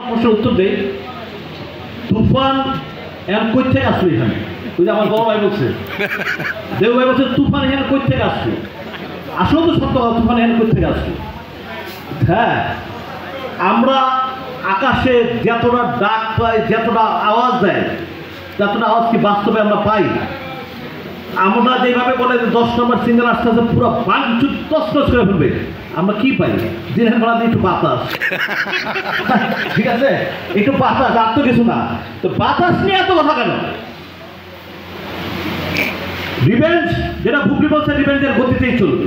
প্রশ্নের উত্তর দেই। তুফান এখন কই থেকে আসলো এখানে? ওই যে আমার বড় ভাই বলছে, দেব ভাই বলছে তুফান এখানে কই থেকে আসলো। আসলে তো সত্য কথা, তুফান এখানে কই থেকে আসলো। হ্যাঁ, আমরা আকাশে যতটা ডাক পাই, যতটা আওয়াজ দেয়, যতটা আওয়াজ কি বাস্তবে আমরা পাই? আমরা যেভাবে বলে যে 10 নম্বর সিঙ্গেল আসতে আসতে পুরো বাংচুর তছনছ করে ফেলবে, আমরা কি পাই? দিনের বেলা দিয়ে একটু বাতাস, ঠিক আছে, একটু বাতাস, আর তো কিছু না। তো বাতাস নিয়ে এত কথা কেন? রিভেঞ্জ, যেটা বুবলি বলছে, রিভেঞ্জের গতিতেই চলবে।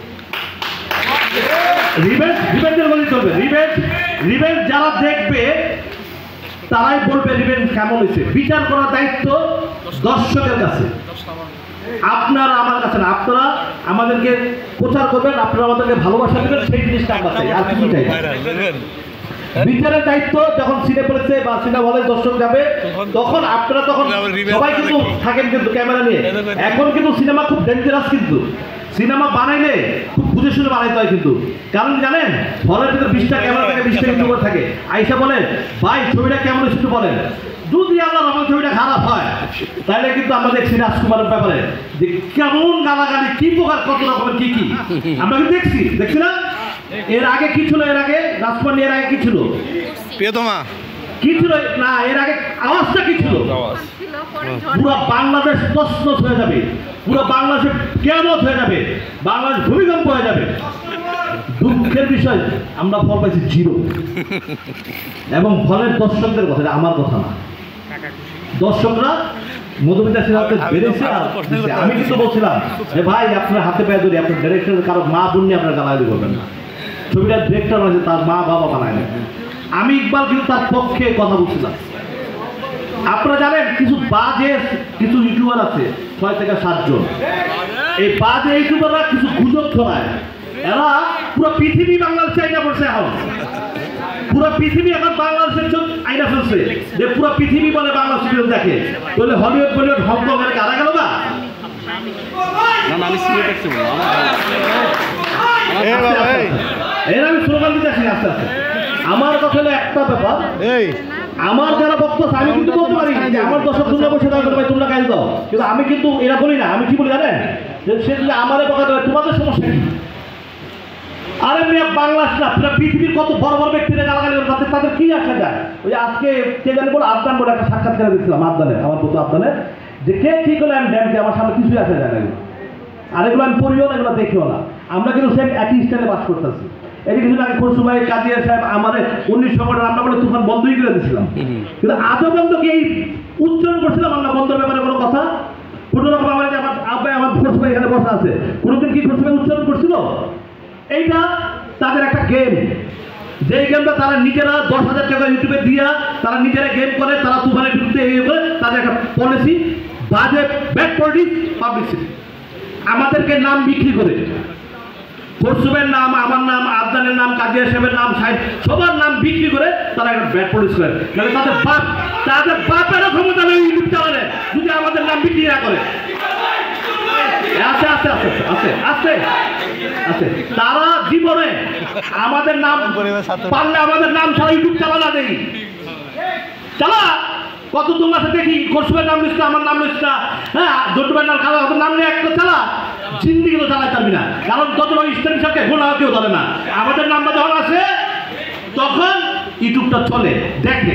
রিভেঞ্জের গতি চলবে। রিভেঞ্জ যারা দেখবে তারাই বলবে রিভেঞ্জ কেমন হয়েছে। বিচার করার দায়িত্ব দর্শকের কাছে, আপনারা আমার কাছে না। আপনারা আমাদেরকে প্রচার করবেন, আপনারা আমাদেরকে ভালোবাসা দেবেন, সেই জিনিসটা আমরা চাই, আর কিছু চাই না। বিচারের দায়িত্ব যখন সিনেপ্লেক্সে বা সিনেমা হলে দর্শক যাবে, তখন আপনারা সবাই কিন্তু থাকেন কিন্তু ক্যামেরা নিয়ে। এখন কিন্তু সিনেমা খুব ডেঞ্জারাস, কিন্তু সিনেমা বানাইলে খুব বুঝে শুনে বানাইতে হয় কিন্তু। কারণ জানেন, হলের ভিতরে 20টা ক্যামেরা থাকে, 20টা ইউটিউবার থাকে। আইসা বলে ভাই ছবিটা কেমন হয়েছে একটু বলেন। যদি আল্লাহ রহমান ছবিটা খারাপ হয়, তাহলে কিন্তু আমরা দেখছি রাজকুমারের ব্যাপারে যে কেমন গালাগালি, কি প্রকার, কত রকমের কি কি আমরা কিন্তু দেখছি না। এর আগে কি ছিল? এর আগে রাজকুমার নিয়ে এর আগে কি ছিল? প্রিয়তমা কি ছিল না? এর আগে আওয়াজটা কি ছিল? পুরো বাংলাদেশ তছনছ হয়ে যাবে, পুরো বাংলাদেশে কিয়ামত হয়ে যাবে, বাংলাদেশ ভূমিকম্প হয়ে যাবে। দুঃখের বিষয়, আমরা ফল পাইছি 0। এবং ফলের দর্শকদের কথা, আমার কথা না। দর্শকরা মধুমিতা সিনহাকে বেড়েছে। আমি কিন্তু বলছিলাম যে ভাই আপনার হাতে পায়ে ধরি, আপনার ডিরেক্টর কারো মা বোন নিয়ে আপনার গালাগালি করবেন না। ছবিটার ডিরেক্টর আছে, তার মা বাবা বানায় না। আমি ইকবাল কিন্তু তার পক্ষে কথা বলছিলাম। আপনারা জানেন কিছু বাজে কিছু ইউটিউবার আছে, 6 থেকে 7 জন। এই বাজে ইউটিউবাররা কিছু গুজব ছড়ায়। এরা পুরো পৃথিবী বাংলাদেশে আইনা পড়ছে। এখন পুরো পৃথিবী এখন বাংলাদেশের জন্য আইনা ফেলছে, যে পুরো পৃথিবী বলে বাংলা সিরিয়াল দেখে। বলে হলিউড বলিউড হংকং এর কারা গেল না। আমি স্লোগান দিতে আসি আস্তে আস্তে। আমার কথা হলো একটা ব্যাপার, আমার যারা বক্তব্য আমি কিন্তু বলতে পারি যে আমার দর্শক তোমরা বসে থাকো, ভাই তোমরা গাইল দাও, কিন্তু আমি কিন্তু এরা বলি না। আমি কি বলি জানেন? সে যদি আমাদের বকা দেয়, তোমাদের সমস্যা কি? আরে মেয়ে বাংলাদেশ না, পুরো পৃথিবীর কত বড় বড় ব্যক্তিরা গালাগালি করে, তাদের কি আসা যায়? ওই যে আজকে কে জানি বলে আবদান বলে একটা সাক্ষাৎকার দিচ্ছিলাম আবদানের, আমার পুত্র আবদানের, যে কে কি করলে আমি ড্যামকে, আমার সামনে কিছুই আসা যায় না। আর এগুলো আমি পড়িও না, এগুলো দেখিও না। আমরা কিন্তু সেম একই স্টাইলে বাস করতেছি। এই কিছু আগে খসরু ভাই, কাদিয়া সাহেব আমাদের 1900 রান্না করে তুফান বন্ধই করে দিয়েছিলাম, কিন্তু আজও বন্ধ কি এই উচ্চারণ করছিলাম আমরা বন্ধের ব্যাপারে কোনো কথা? কোনো রকম আমার আব্বাই, আমার খসরু ভাই এখানে বসা আছে, কোনোদিন কি খসরু ভাই উচ্চারণ করছিল? এইটা তাদের একটা গেম, যে গেমটা তারা নিজেরা 10,000 টাকা ইউটিউবে দিয়া তারা নিজেরা গেম করে, তারা তুফানের বিরুদ্ধে তাদের একটা পলিসি, বাজে ব্যাড পলিটিক্স, পাবলিসিটি। আমাদেরকে নাম বিক্রি করে, খসরুবের নাম, আমার নাম, আবদানের নাম, কাদিয়া সাহেবের নাম, সবার নাম বিক্রি করে তারা একটা ব্যাড পলিটিক্স করে। তাহলে তাদের বাপেরও ক্ষমতা নেই ইউটিউব চ্যানেলে, যদি আমাদের নাম বিক্রি না করে। আস্তে আস্তে আস্তে আস্তে আস্তে আস্তে তারা জীবনে আমাদের নাম পারলে আমাদের নাম ছাড়া ইউটিউব চালা না দেই, চালা কত তোমার সাথে দেখি খসরুবের নাম লিখছে, আমার নাম লিখছে, হ্যাঁ জটুবের নাম খাওয়া, নাম নিয়ে একটা চালা, জিন্দিগি তো চালাই পারবি না। কারণ তত ইসলামী সরকার ঘোড়া কেউ ধরে না। আমাদের নামটা যখন আসে তখন ইউটিউবটা চলে, দেখে,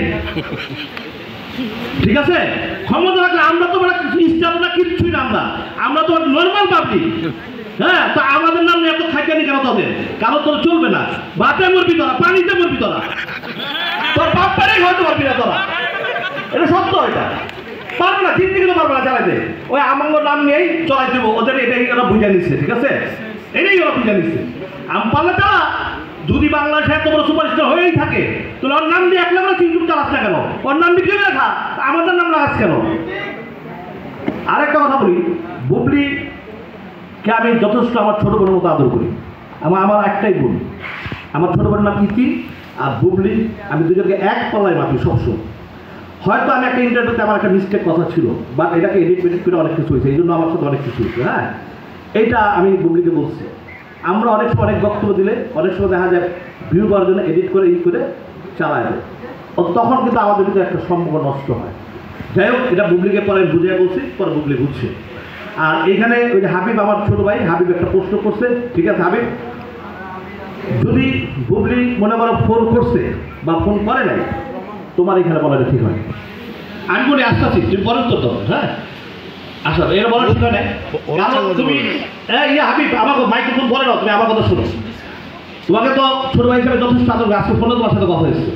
ঠিক আছে? ক্ষমতা রাখলে আমরা তো ইসলাম না, কিচ্ছুই না, আমরা তো নর্মাল পাবলিক। হ্যাঁ, তো আমাদের নাম এত খাইকানি কেন তাদের? কারণ তোর চলবে না। ভাতে মরবি তোরা, পানিতে মরবি তোরা, তোর বাপ পারে হয়তো পারবি না তোরা। এটা সত্য, এটা পারবে না, জিন্দিগি তো পারবে না চালাইতে। ওই আমাঙ্গ নাম নিয়েই চলাই দেবো, ওদের এটাই ওরা বুঝে নিচ্ছে, ঠিক আছে? এটাই ওরা বুঝে নিচ্ছে। আমি পারলে চালা, যদি বাংলাদেশে এত বড় সুপারস্টার হয়েই থাকে, তাহলে ওর নাম দিয়ে 1 লাখ ইউটিউব চালাস না কেন? ওর নাম বিক্রি করে খা, আমাদের নাম লাগাস কেন? আরেকটা কথা বলি, বুবলিকে আমি যথেষ্ট আমার ছোট বোনের মতো আদর করি। আমার একটাই বোন, আমার ছোট বোনের নাম ইতি, আর বুবলি, আমি দুজনকে এক পাল্লায় মাপি সবসময়। হয়তো আমি একটা ইন্টারভিউতে আমার একটা মিস্টেক কথা ছিল, বাট এটাকে এডিট করে অনেক কিছু হয়েছে, এই জন্য আমার সাথে অনেক কিছু হয়েছে। হ্যাঁ, এইটা আমি বুবলিকে বলছি। আমরা অনেক সময় অনেক বক্তব্য দিলে অনেক সময় দেখা যায় ভিউ করার জন্য এডিট করে করে চালায় দেয়। তখন কিন্তু আমাদের ভিতরে একটা সম্পর্ক নষ্ট হয়। যাই হোক, এটা বুবলিকে পরে বুঝিয়ে বলছি, পরে বুবলি বুঝছে। আর এখানে ওই যে হাবিব, আমার ছোট ভাই হাবিব একটা প্রশ্ন করছে, ঠিক আছে হাবিব, যদি বুবলি মনে করো ফোন করছে বা ফোন করে নাই, তোমার এখানে বলাটা ঠিক হয়। আমি বলি আসতেছি, তুমি পরে উত্তর দাও। হ্যাঁ আসো, এর বলা ঠিক হয় না। তুমি ইয়ে হাবিব, আমাকে মাইক্রোফোন বলে নাও, তুমি আমার কথা শোনো। তোমাকে তো ছোট ভাই হিসাবে যথেষ্ট আদর, আজকে ফোনে তোমার সাথে কথা হয়েছে।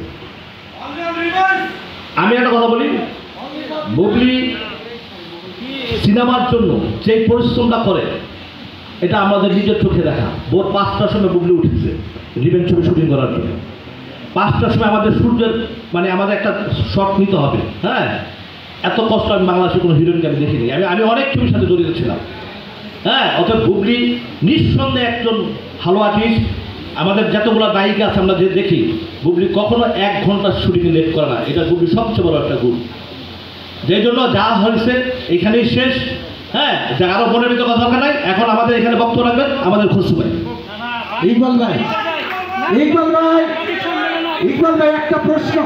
আমি একটা কথা বলি, বুবলি সিনেমার জন্য যে পরিশ্রমটা করে এটা আমাদের নিজের চোখে দেখা। ভোর 5টার সময় বুবলি উঠেছে রিভেঞ্জ ছবি শুটিং করার জন্য। 5টার সময় আমাদের সূর্যের মানে আমাদের একটা শট নিতে হবে। হ্যাঁ, এত কষ্ট আমি বাংলাদেশের কোনো হিরোইনকে আমি দেখিনি। আমি অনেক ছবির সাথে জড়িত ছিলাম। হ্যাঁ, অর্থাৎ বুবলি নিঃসন্দেহে একজন ভালো আর্টিস্ট। আমাদের যতগুলো নায়িকা আছে আমরা যে দেখি, বুবলি কখনো 1 ঘন্টা শুটিংয়ে লেট করে না। এটা বুবলি সবচেয়ে বড় একটা গুণ। যেই জন্য যা হয়েছে এখানেই শেষ। হ্যাঁ, যা আরো মনের ভিতরে কথা দরকার নাই। এখন আমাদের এখানে বক্তব্য রাখবেন আমাদের খসরু ভাই। ইকবাল ভাই, ইকবাল ভাই, ইকবাল ভাই একটা প্রশ্ন।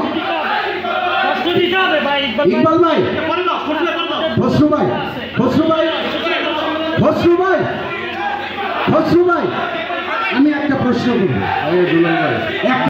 ইকবাল ভাই, খসরু ভাই, খসরু ভাই, খসরু ভাই, খসরু ভাই, আমি একটা প্রশ্ন করবো।